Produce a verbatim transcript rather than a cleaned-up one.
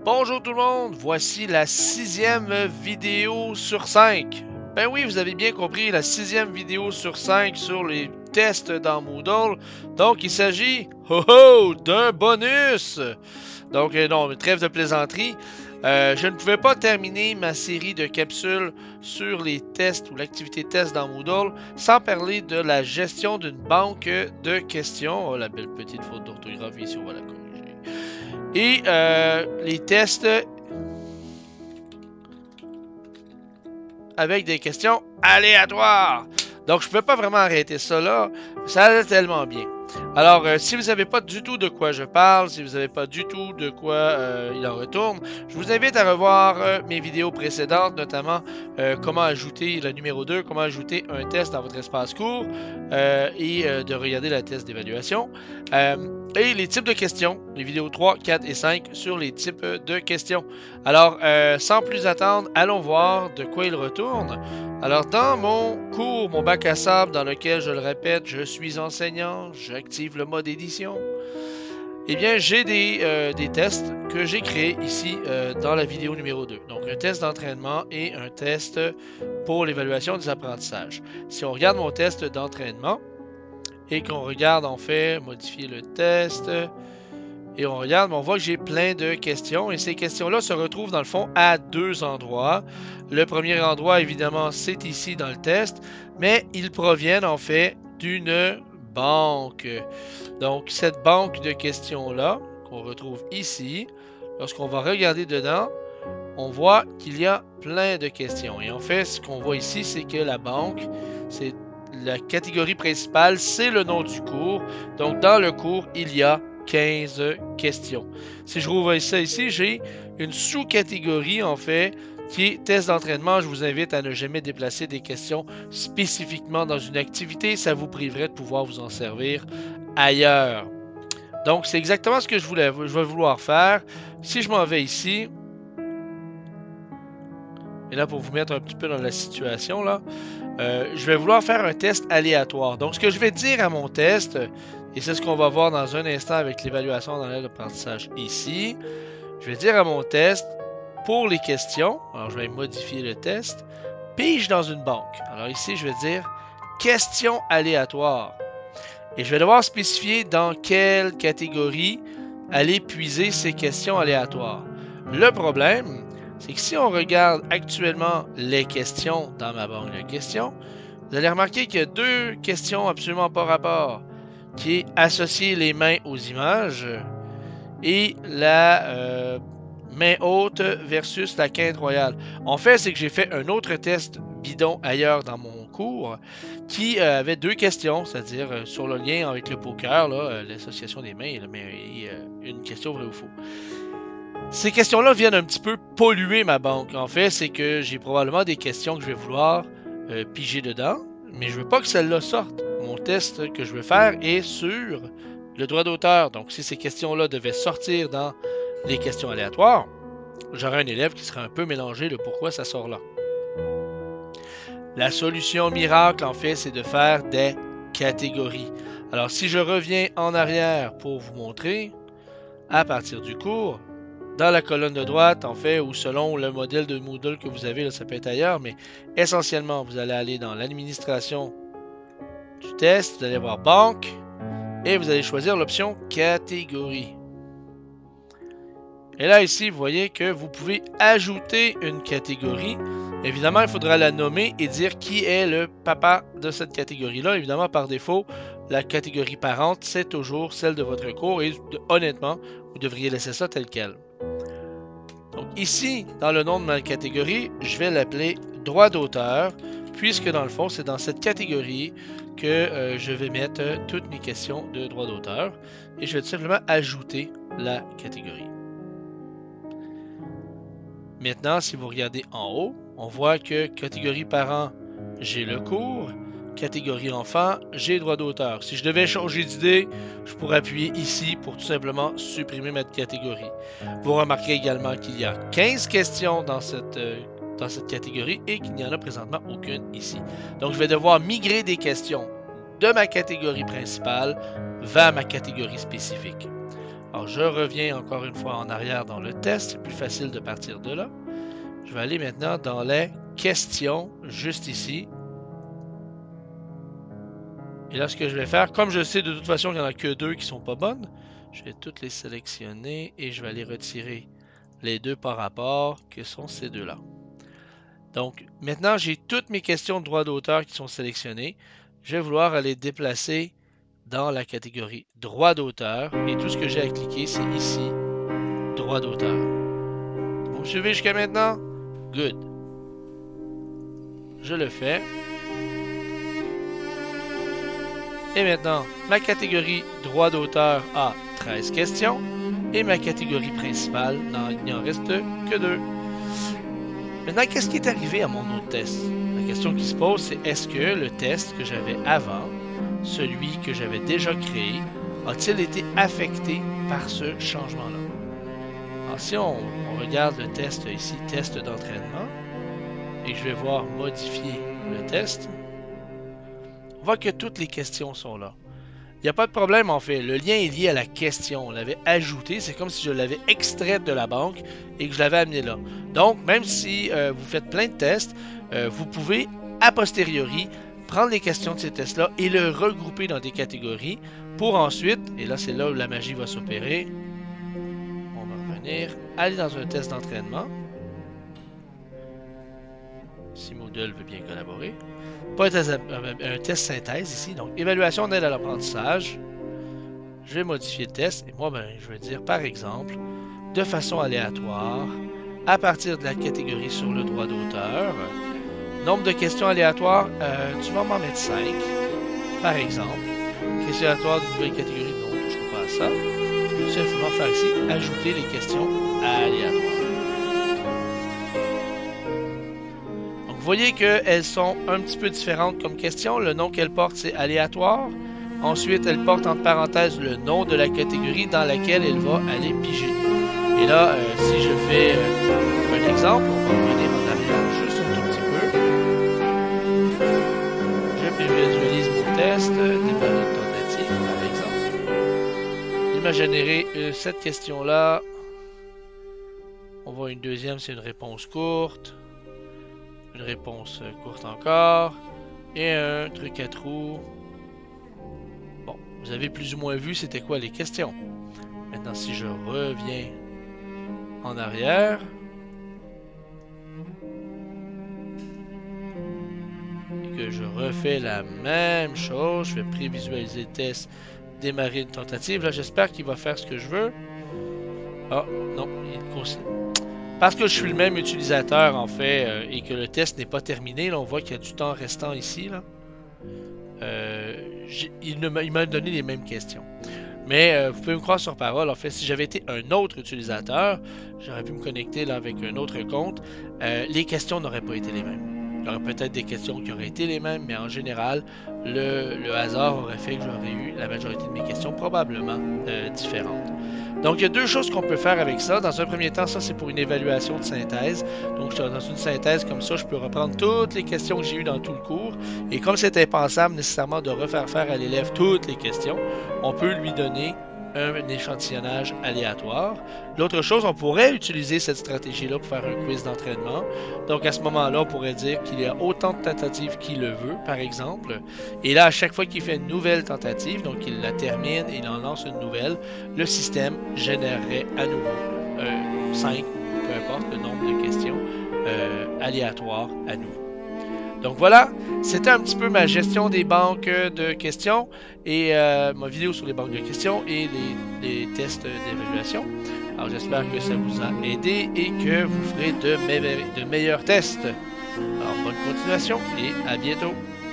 Bonjour tout le monde, voici la sixième vidéo sur cinq. Ben oui, vous avez bien compris, la sixième vidéo sur cinq sur les tests dans Moodle. Donc il s'agit, ho ho, d'un bonus. Donc euh, non, trêve de plaisanterie. Euh, je ne pouvais pas terminer ma série de capsules sur les tests ou l'activité test dans Moodle sans parler de la gestion d'une banque de questions. Oh, la belle petite faute d'orthographe ici, on va la corriger. Et euh, les tests avec des questions aléatoires. Donc, je ne pouvais pas vraiment arrêter ça là. Ça allait tellement bien. Alors, euh, si vous n'avez pas du tout de quoi je parle, si vous n'avez pas du tout de quoi euh, il en retourne, je vous invite à revoir euh, mes vidéos précédentes, notamment euh, comment ajouter le numéro deux, comment ajouter un test dans votre espace court euh, et euh, de regarder la test d'évaluation. Euh, et les types de questions, les vidéos trois, quatre et cinq sur les types de questions. Alors, euh, sans plus attendre, allons voir de quoi il retourne. Alors, dans mon cours, mon bac à sable, dans lequel, je le répète, je suis enseignant, j'active le mode édition, eh bien, j'ai des, euh, des tests que j'ai créés ici euh, dans la vidéo numéro deux. Donc, un test d'entraînement et un test pour l'évaluation des apprentissages. Si on regarde mon test d'entraînement et qu'on regarde, en fait, modifier le test... Et on regarde, on voit que j'ai plein de questions. Et ces questions-là se retrouvent dans le fond à deux endroits. Le premier endroit, évidemment, c'est ici dans le test. Mais ils proviennent en fait d'une banque. Donc, cette banque de questions-là, qu'on retrouve ici, lorsqu'on va regarder dedans, on voit qu'il y a plein de questions. Et en fait, ce qu'on voit ici, c'est que la banque, c'est la catégorie principale, c'est le nom du cours. Donc, dans le cours, il y a quinze questions. Si je rouvre ça ici, j'ai une sous-catégorie en fait qui est test d'entraînement. Je vous invite à ne jamais déplacer des questions spécifiquement dans une activité. Ça vous priverait de pouvoir vous en servir ailleurs. Donc, c'est exactement ce que je voulais, je vais vouloir faire. Si je m'en vais ici, et là pour vous mettre un petit peu dans la situation, là, euh, je vais vouloir faire un test aléatoire. Donc, ce que je vais dire à mon test, et c'est ce qu'on va voir dans un instant avec l'évaluation dans l'aide d'apprentissage ici. Je vais dire à mon test, pour les questions, alors je vais modifier le test, pige dans une banque. Alors ici, je vais dire questions aléatoires. Et je vais devoir spécifier dans quelle catégorie aller puiser ces questions aléatoires. Le problème, c'est que si on regarde actuellement les questions dans ma banque de questions, vous allez remarquer qu'il y a deux questions absolument pas rapport, qui est associer les mains aux images et la euh, main haute versus la quinte royale. En fait, c'est que j'ai fait un autre test bidon ailleurs dans mon cours qui euh, avait deux questions, c'est-à-dire euh, sur le lien avec le poker, euh, l'association des mains et, la main, et euh, une question vrai ou faux. Ces questions-là viennent un petit peu polluer ma banque. En fait, c'est que j'ai probablement des questions que je vais vouloir euh, piger dedans, mais je veux pas que celles-là sortent. Mon test que je veux faire est sur le droit d'auteur. Donc, si ces questions-là devaient sortir dans les questions aléatoires, j'aurais un élève qui serait un peu mélangé de pourquoi ça sort là. La solution miracle, en fait, c'est de faire des catégories. Alors, si je reviens en arrière pour vous montrer, à partir du cours, dans la colonne de droite, en fait, ou selon le modèle de Moodle que vous avez, là, ça peut être ailleurs, mais essentiellement, vous allez aller dans l'administration du test, vous allez voir banque, et vous allez choisir l'option catégorie. Et là, ici, vous voyez que vous pouvez ajouter une catégorie. Évidemment, il faudra la nommer et dire qui est le papa de cette catégorie-là. Évidemment, par défaut, la catégorie parente, c'est toujours celle de votre cours et honnêtement, vous devriez laisser ça tel quel. Donc ici, dans le nom de ma catégorie, je vais l'appeler droit d'auteur, puisque dans le fond, c'est dans cette catégorie que euh, je vais mettre euh, toutes mes questions de droit d'auteur et je vais tout simplement ajouter la catégorie. Maintenant, si vous regardez en haut, on voit que catégorie parent, j'ai le cours, catégorie enfant, j'ai droit d'auteur. Si je devais changer d'idée, je pourrais appuyer ici pour tout simplement supprimer ma catégorie. Vous remarquez également qu'il y a quinze questions dans cette euh, dans cette catégorie et qu'il n'y en a présentement aucune ici. Donc, je vais devoir migrer des questions de ma catégorie principale vers ma catégorie spécifique. Alors, je reviens encore une fois en arrière dans le test. C'est plus facile de partir de là. Je vais aller maintenant dans les questions, juste ici. Et là, ce que je vais faire, comme je sais de toute façon qu'il n'y en a que deux qui ne sont pas bonnes, je vais toutes les sélectionner et je vais aller retirer les deux par rapport, que sont ces deux-là. Donc, maintenant, j'ai toutes mes questions de droit d'auteur qui sont sélectionnées. Je vais vouloir aller déplacer dans la catégorie droit d'auteur. Et tout ce que j'ai à cliquer, c'est ici, droit d'auteur. Vous me suivez jusqu'à maintenant? Good. Je le fais. Et maintenant, ma catégorie droit d'auteur a treize questions. Et ma catégorie principale, non, il n'y en reste que deux. Maintenant, qu'est-ce qui est arrivé à mon autre test? La question qui se pose, c'est est-ce que le test que j'avais avant, celui que j'avais déjà créé, a-t-il été affecté par ce changement-là? Alors, si on, on regarde le test ici, test d'entraînement, et que je vais voir modifier le test, on voit que toutes les questions sont là. Il n'y a pas de problème en fait, le lien est lié à la question, on l'avait ajouté, c'est comme si je l'avais extraite de la banque et que je l'avais amené là. Donc, même si euh, vous faites plein de tests, euh, vous pouvez a posteriori prendre les questions de ces tests-là et le regrouper dans des catégories pour ensuite, et là c'est là où la magie va s'opérer, on va revenir, aller dans un test d'entraînement, si Moodle veut bien collaborer. Pas un test, un test synthèse ici, donc évaluation d'aide à l'apprentissage. Je vais modifier le test et moi, ben, je vais dire par exemple, de façon aléatoire, à partir de la catégorie sur le droit d'auteur, nombre de questions aléatoires, euh, tu vas m'en mettre cinq, par exemple. Questions aléatoires d'une nouvelle catégorie, non, on ne touchera pas à ça. Je vais simplement faire ici, ajouter les questions aléatoires. Vous voyez qu'elles sont un petit peu différentes comme questions. Le nom qu'elles portent, c'est aléatoire. Ensuite, elle porte entre parenthèses le nom de la catégorie dans laquelle elle va aller piger. Et là, euh, si je fais euh, un exemple, on va revenir en arrière juste un tout petit peu. Je prévisualise mon test, démarrer une tentative, par exemple. Il m'a généré euh, cette question-là. On voit une deuxième, c'est une réponse courte. Une réponse courte encore. Et un truc à trous. Bon, vous avez plus ou moins vu c'était quoi les questions. Maintenant, si je reviens en arrière. Et que je refais la même chose. Je vais prévisualiser le test. Démarrer une tentative. Là, j'espère qu'il va faire ce que je veux. Ah, non, il considère. Parce que je suis le même utilisateur, en fait, euh, et que le test n'est pas terminé, là, on voit qu'il y a du temps restant ici. Là. Euh, il m'a donné les mêmes questions. Mais euh, vous pouvez me croire sur parole, en fait, si j'avais été un autre utilisateur, j'aurais pu me connecter là, avec un autre compte, euh, les questions n'auraient pas été les mêmes. Il y aurait peut-être des questions qui auraient été les mêmes, mais en général, le, le hasard aurait fait que j'aurais eu la majorité de mes questions probablement euh, différentes. Donc, il y a deux choses qu'on peut faire avec ça. Dans un premier temps, ça, c'est pour une évaluation de synthèse. Donc, dans une synthèse comme ça, je peux reprendre toutes les questions que j'ai eues dans tout le cours. Et comme c'est impensable nécessairement de refaire faire à l'élève toutes les questions, on peut lui donner un échantillonnage aléatoire. L'autre chose, on pourrait utiliser cette stratégie-là pour faire un quiz d'entraînement. Donc, à ce moment-là, on pourrait dire qu'il y a autant de tentatives qu'il le veut, par exemple. Et là, à chaque fois qu'il fait une nouvelle tentative, donc il la termine et il en lance une nouvelle, le système générerait à nouveau euh, cinq ou peu importe le nombre de questions euh, aléatoires à nouveau. Donc voilà, c'était un petit peu ma gestion des banques de questions et euh, ma vidéo sur les banques de questions et les, les tests d'évaluation. Alors j'espère que ça vous a aidé et que vous ferez de, me de meilleurs tests. Alors bonne continuation et à bientôt.